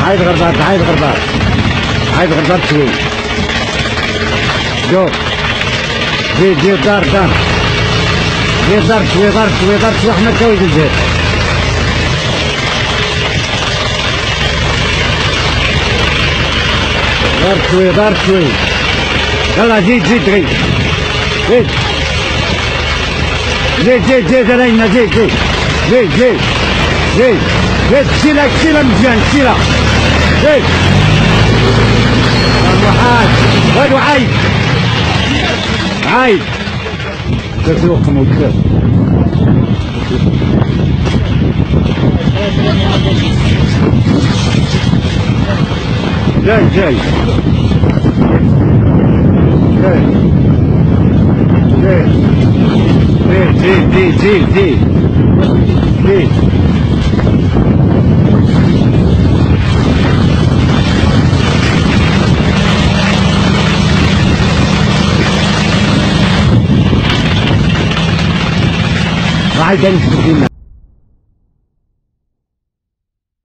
عايز غربات عايز غربات عايز غربات شوي. جو جي دار جي ضرب شوي ضرب شوي احمد كويس الزيت. ضرب شوي يلا زيد غير زيد علينا زيد كسيلة مزيان كسيلة زيد وين عايد تسوقهم وكذا جاي زيد عايز نسكت